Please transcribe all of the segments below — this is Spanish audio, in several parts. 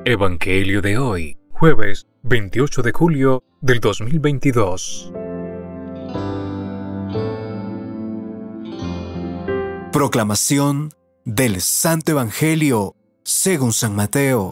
Evangelio de hoy, jueves 28 de julio del 2022. Proclamación del Santo Evangelio según San Mateo.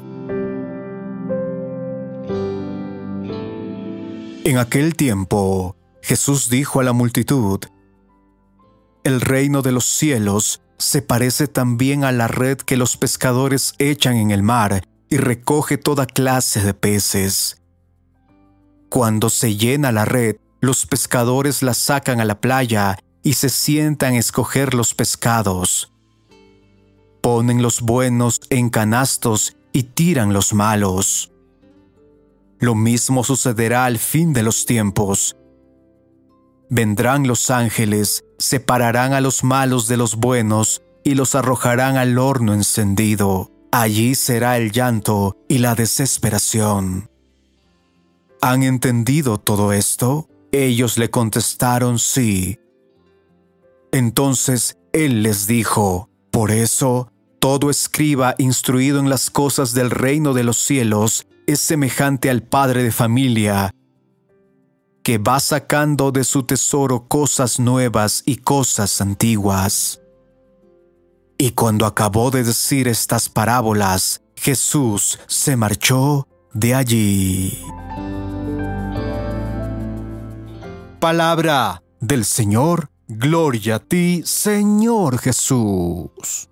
En aquel tiempo, Jesús dijo a la multitud: «El reino de los cielos se parece también a la red que los pescadores echan en el mar y recoge toda clase de peces. Cuando se llena la red, los pescadores la sacan a la playa y se sientan a escoger los pescados. Ponen los buenos en canastos y tiran los malos. Lo mismo sucederá al fin de los tiempos. Vendrán los ángeles, separarán a los malos de los buenos y los arrojarán al horno encendido. Allí será el llanto y la desesperación». ¿Han entendido todo esto? Ellos le contestaron sí. Entonces él les dijo: «Por eso, todo escriba instruido en las cosas del reino de los cielos es semejante al padre de familia, que va sacando de su tesoro cosas nuevas y cosas antiguas». Y cuando acabó de decir estas parábolas, Jesús se marchó de allí. Palabra del Señor. Gloria a ti, Señor Jesús.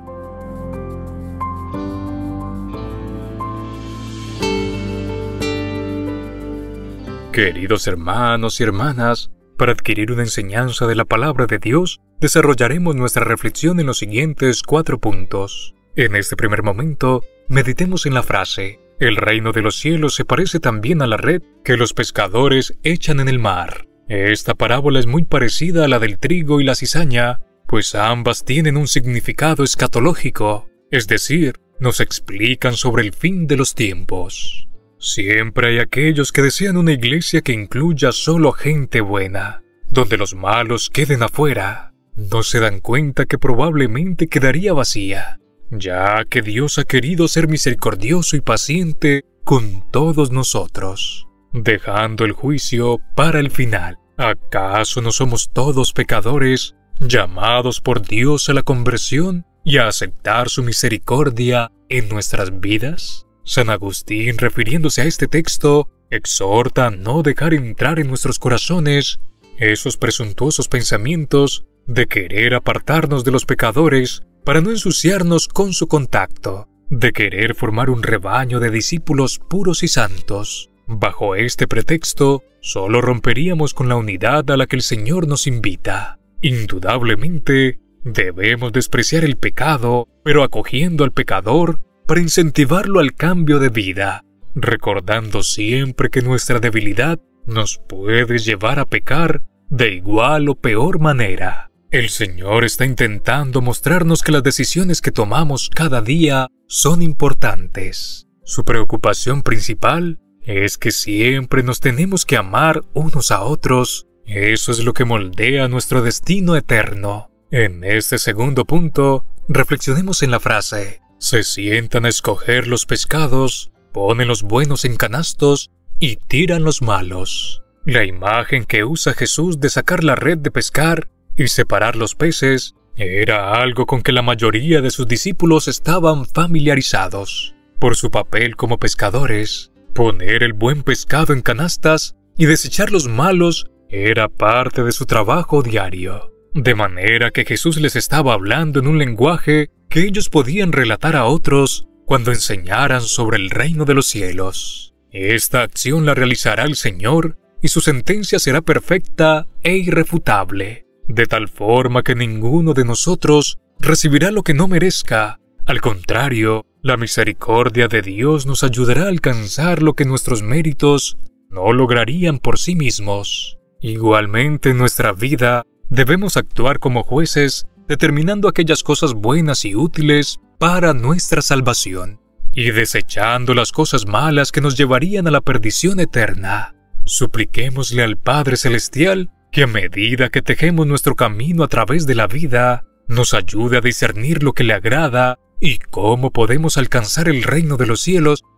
Queridos hermanos y hermanas, para adquirir una enseñanza de la palabra de Dios, desarrollaremos nuestra reflexión en los siguientes 4 puntos. En este primer momento, meditemos en la frase: «El reino de los cielos se parece también a la red que los pescadores echan en el mar». Esta parábola es muy parecida a la del trigo y la cizaña, pues ambas tienen un significado escatológico, es decir, nos explican sobre el fin de los tiempos. Siempre hay aquellos que desean una iglesia que incluya solo gente buena, donde los malos queden afuera. No se dan cuenta que probablemente quedaría vacía, ya que Dios ha querido ser misericordioso y paciente con todos nosotros, dejando el juicio para el final. ¿Acaso no somos todos pecadores, llamados por Dios a la conversión y a aceptar su misericordia en nuestras vidas? San Agustín, refiriéndose a este texto, exhorta a no dejar entrar en nuestros corazones esos presuntuosos pensamientos de querer apartarnos de los pecadores para no ensuciarnos con su contacto, de querer formar un rebaño de discípulos puros y santos. Bajo este pretexto, solo romperíamos con la unidad a la que el Señor nos invita. Indudablemente, debemos despreciar el pecado, pero acogiendo al pecador para incentivarlo al cambio de vida, recordando siempre que nuestra debilidad nos puede llevar a pecar de igual o peor manera. El Señor está intentando mostrarnos que las decisiones que tomamos cada día son importantes. Su preocupación principal es que siempre nos tenemos que amar unos a otros. Eso es lo que moldea nuestro destino eterno. En este segundo punto, reflexionemos en la frase: «Se sientan a escoger los pescados, ponen los buenos en canastos y tiran los malos». La imagen que usa Jesús de sacar la red de pescar y separar los peces era algo con que la mayoría de sus discípulos estaban familiarizados. Por su papel como pescadores, poner el buen pescado en canastas y desechar los malos era parte de su trabajo diario. De manera que Jesús les estaba hablando en un lenguaje que ellos podían relatar a otros cuando enseñaran sobre el reino de los cielos. Esta acción la realizará el Señor y su sentencia será perfecta e irrefutable, de tal forma que ninguno de nosotros recibirá lo que no merezca. Al contrario, la misericordia de Dios nos ayudará a alcanzar lo que nuestros méritos no lograrían por sí mismos. Igualmente en nuestra vida debemos actuar como jueces, determinando aquellas cosas buenas y útiles para nuestra salvación, y desechando las cosas malas que nos llevarían a la perdición eterna. Supliquémosle al Padre Celestial que a medida que tejemos nuestro camino a través de la vida, nos ayude a discernir lo que le agrada y cómo podemos alcanzar el reino de los cielos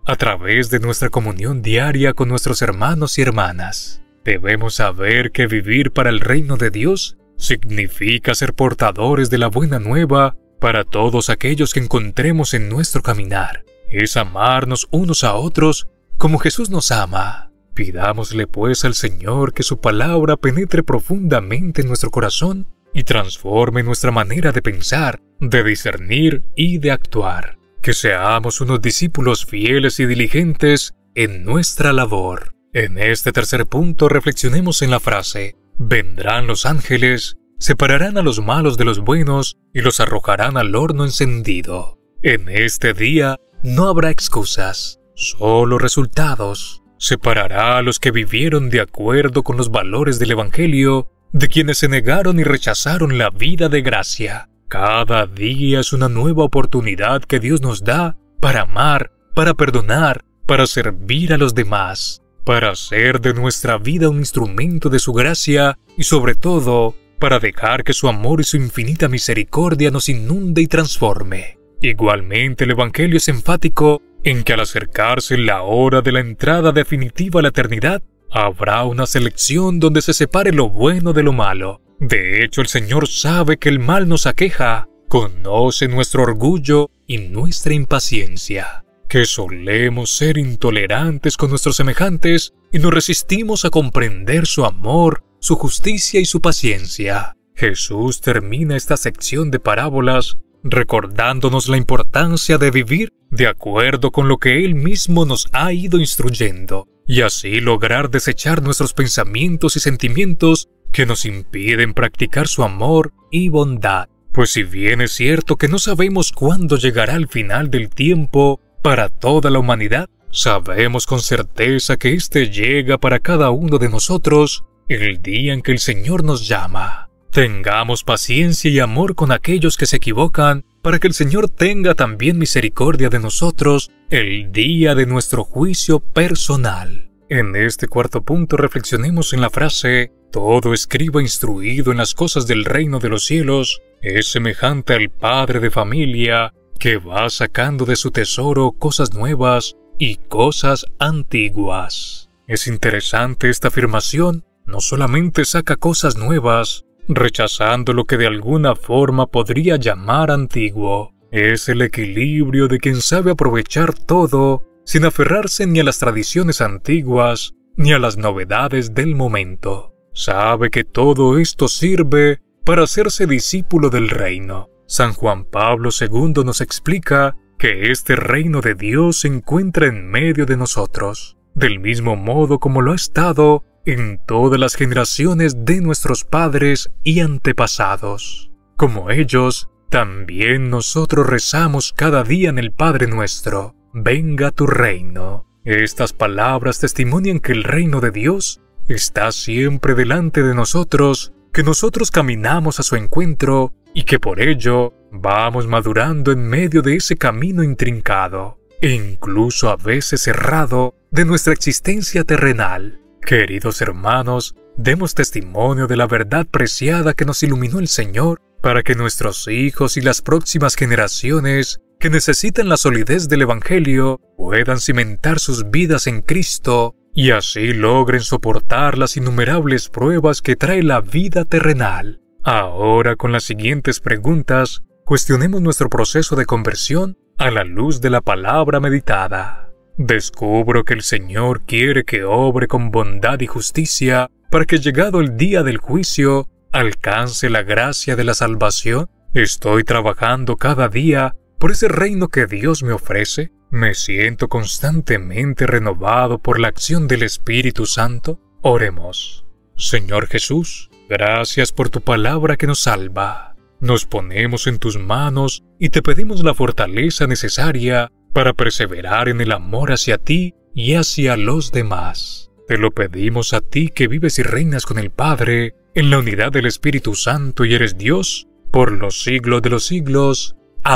a través de nuestra comunión diaria con nuestros hermanos y hermanas. Debemos saber que vivir para el reino de Dios significa ser portadores de la buena nueva para todos aquellos que encontremos en nuestro caminar. Es amarnos unos a otros como Jesús nos ama. Pidámosle pues al Señor que su palabra penetre profundamente en nuestro corazón y transforme nuestra manera de pensar, de discernir y de actuar. Que seamos unos discípulos fieles y diligentes en nuestra labor. En este tercer punto reflexionemos en la frase: vendrán los ángeles, separarán a los malos de los buenos y los arrojarán al horno encendido. En este día no habrá excusas, solo resultados. Separará a los que vivieron de acuerdo con los valores del Evangelio de quienes se negaron y rechazaron la vida de gracia. Cada día es una nueva oportunidad que Dios nos da para amar, para perdonar, para servir a los demás, para hacer de nuestra vida un instrumento de su gracia y sobre todo, para dejar que su amor y su infinita misericordia nos inunde y transforme. Igualmente el Evangelio es enfático en que al acercarse la hora de la entrada definitiva a la eternidad, habrá una selección donde se separe lo bueno de lo malo. De hecho, el Señor sabe que el mal nos aqueja, conoce nuestro orgullo y nuestra impaciencia, que solemos ser intolerantes con nuestros semejantes y nos resistimos a comprender su amor, su justicia y su paciencia. Jesús termina esta sección de parábolas recordándonos la importancia de vivir de acuerdo con lo que Él mismo nos ha ido instruyendo, y así lograr desechar nuestros pensamientos y sentimientos que nos impiden practicar su amor y bondad. Pues si bien es cierto que no sabemos cuándo llegará el final del tiempo para toda la humanidad, sabemos con certeza que éste llega para cada uno de nosotros el día en que el Señor nos llama. Tengamos paciencia y amor con aquellos que se equivocan, para que el Señor tenga también misericordia de nosotros el día de nuestro juicio personal. En este cuarto punto reflexionemos en la frase: todo escriba instruido en las cosas del reino de los cielos es semejante al padre de familia que va sacando de su tesoro cosas nuevas y cosas antiguas. Es interesante esta afirmación, no solamente saca cosas nuevas, rechazando lo que de alguna forma podría llamar antiguo. Es el equilibrio de quien sabe aprovechar todo sin aferrarse ni a las tradiciones antiguas ni a las novedades del momento. Sabe que todo esto sirve para hacerse discípulo del reino. San Juan Pablo II nos explica que este reino de Dios se encuentra en medio de nosotros, del mismo modo como lo ha estado en todas las generaciones de nuestros padres y antepasados. Como ellos, también nosotros rezamos cada día en el Padre Nuestro: venga tu reino. Estas palabras testimonian que el reino de Dios está siempre delante de nosotros, que nosotros caminamos a su encuentro y que por ello vamos madurando en medio de ese camino intrincado e incluso a veces errado de nuestra existencia terrenal. Queridos hermanos, demos testimonio de la verdad preciada que nos iluminó el Señor para que nuestros hijos y las próximas generaciones que necesitan la solidez del Evangelio puedan cimentar sus vidas en Cristo y así logren soportar las innumerables pruebas que trae la vida terrenal. Ahora, con las siguientes preguntas, cuestionemos nuestro proceso de conversión a la luz de la palabra meditada. Descubro que el Señor quiere que obre con bondad y justicia para que, llegado el día del juicio, alcance la gracia de la salvación. Estoy trabajando cada día por ese reino que Dios me ofrece. Me siento constantemente renovado por la acción del Espíritu Santo. Oremos. Señor Jesús, gracias por tu palabra que nos salva. Nos ponemos en tus manos y te pedimos la fortaleza necesaria para perseverar en el amor hacia ti y hacia los demás. Te lo pedimos a ti que vives y reinas con el Padre, en la unidad del Espíritu Santo y eres Dios, por los siglos de los siglos.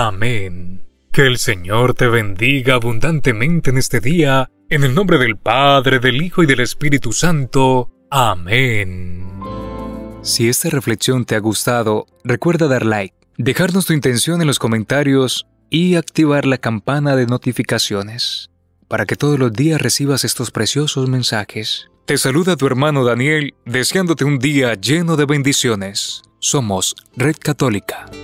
Amén. Que el Señor te bendiga abundantemente en este día, en el nombre del Padre, del Hijo y del Espíritu Santo. Amén. Si esta reflexión te ha gustado, recuerda dar like, dejarnos tu intención en los comentarios y activar la campana de notificaciones. para que todos los días recibas estos preciosos mensajes. Te saluda tu hermano Daniel, deseándote un día lleno de bendiciones. Somos Red Católica.